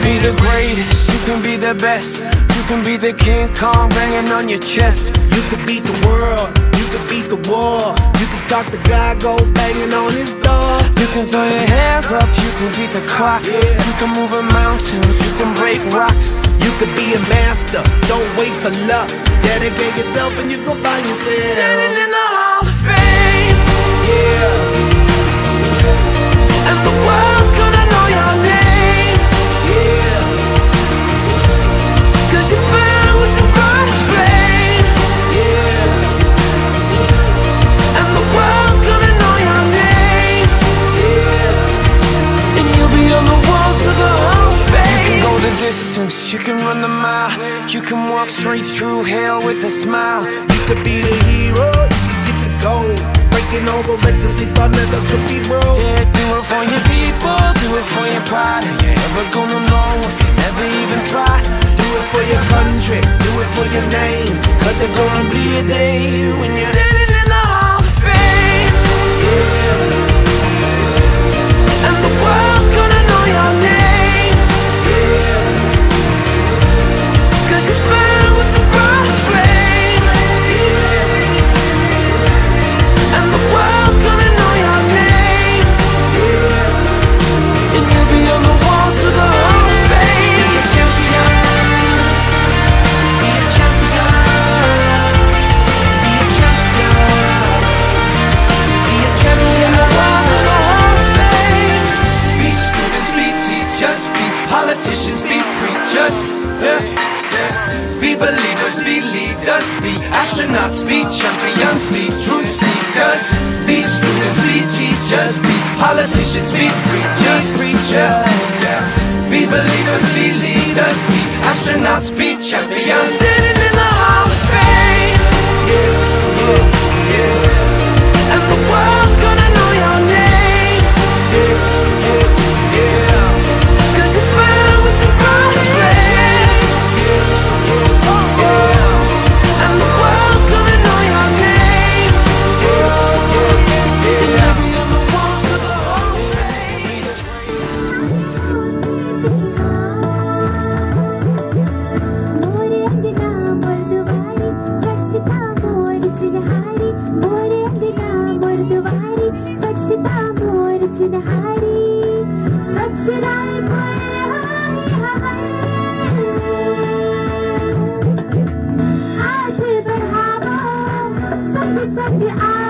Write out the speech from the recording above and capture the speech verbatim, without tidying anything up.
be the greatest, you can be the best. You can be the King Kong banging on your chest. You could beat the world, you could beat the war. You can talk to God, go banging on his door. You can throw your hands up, you can beat the clock. Yeah. You can move a mountain, you can break rocks. You could be a master, don't wait for luck. Dedicate yourself and you gon' find yourself Standing in the Hall of Fame. Yeah. And the world's gonna know your name. Yeah. Cause you burn with the brightest flame. Yeah. And the world's gonna know your name. Yeah. And you'll be on the walls of the Hall of Fame. You can go the distance, you can run the mile. You can walk straight through hell with a smile. You could be the hero, you could get the gold. Breaking all the records they thought never could be broke. Yeah, do it for your people, do it for your pride. Are you ever gonna know if you never even try? Do it for your country, do it for your name. Cause there's gonna be a day when you're standing in the Hall of Fame. Yeah. And the world's gonna know your name. Yeah. Cause you burn with the brightest flame. Yeah. And the world's gonna know your name. Yeah. And you'll be on the walls of the Hall of Fame. Be a champion. Be a champion. Be a champion. Be a champion. On the walls of the Hall of Fame. Be students, be teachers, be politicians, be preachers. Yeah. Be believers, be leaders, be astronauts, be champions, be truth seekers. Be students, be teachers, be politicians, be preachers, preachers. Yeah. Be believers, be leaders, be astronauts, be champions. Standing in the Hall of Fame. Yeah. Yeah. Yeah. And the world's gonna know your name. Yeah. Yeah. Cause you burn with the brightest flame. And the world's gonna know your name. And you'll be on the walls of the Hall of Fame. आगे बढ़ाओ, संग संग आ